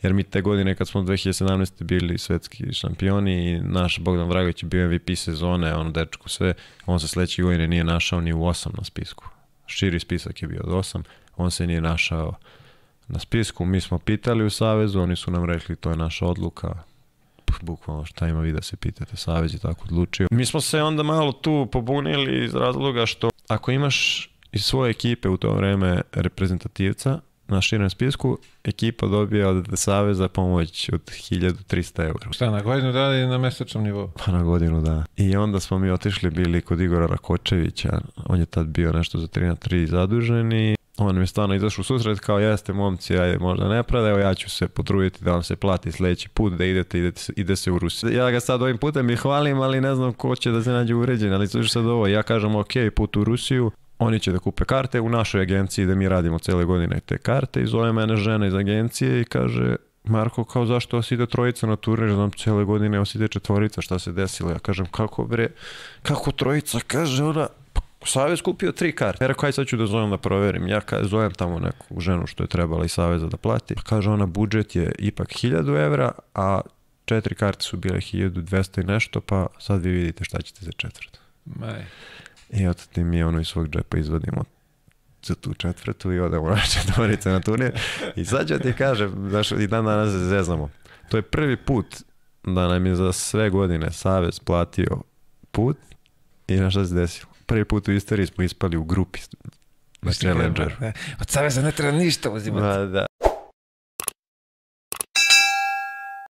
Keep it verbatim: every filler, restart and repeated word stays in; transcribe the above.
jer mi te godine kad smo dve hiljade sedamnaeste. bili svetski šampioni i naš Bogdan Dragović je bio M V P sezone, ono dečko sve, on se sledeće godine nije našao ni u osam na spisku. Širi spisak je bio od osam, on se nije našao na spisku, mi smo pitali u Savezu, oni su nam rekli to je naša odluka, bukvalno šta ima vi da se pitate, Savez je tako odlučio. Mi smo se onda malo tu pobunili iz razloga što ako imaš iz svoje ekipe u to vreme reprezentativca na širem spisku, ekipa dobija od Saveza pomoć od hiljadu trista eura. Šta, na godinu dana ili na mesečnom nivou? Pa na godinu, da. I onda smo mi otišli, bili kod Igora Rakočevića, on je tad bio nešto za tri na tri zadužen i on mi je stvarno izašao u susret kao jeste momci, ajde možda ne prada, evo ja ću se potruditi da vam se plati sledeći put, da idete, idete ide se u Rusiju. Ja ga sad ovim putem i hvalim, ali ne znam ko će da se nađe uređen, ali slušaj sad ovo, ja kažem ok, put u Rusiju, oni će da kupe karte u našoj agenciji da mi radimo cele godine te karte i zove mene žena iz agencije i kaže Marko, kao zašto vas ide trojica na turnir, znam cele godine vas ide četvorica, šta se desilo? Ja kažem kako bre, kako trojica? Kaže ona, Savez kupio tri karte. Ja rekao, aj sad ću da zovem da proverim. Ja ka, zovem tamo neku ženu što je trebala iz Saveza da plati. Kaže ona, budžet je ipak hiljadu evra, a četiri karte su bile hiljadu dvesta i nešto, pa sad vi vidite šta ćete za četvrtu. Maj. I od tim mi ono iz svog džepa izvadimo za tu četvrtu i odemo na četvorice na turnir. I sad ću ti kažem, znaš, i dan danas se zeznamo. To je prvi put da nam je za sve godine Savez platio put i na šta se desilo. Prvi put u istoriji smo ispali u grupi na Challenger. Od Saveza ne treba ništa uzimati. Da, da.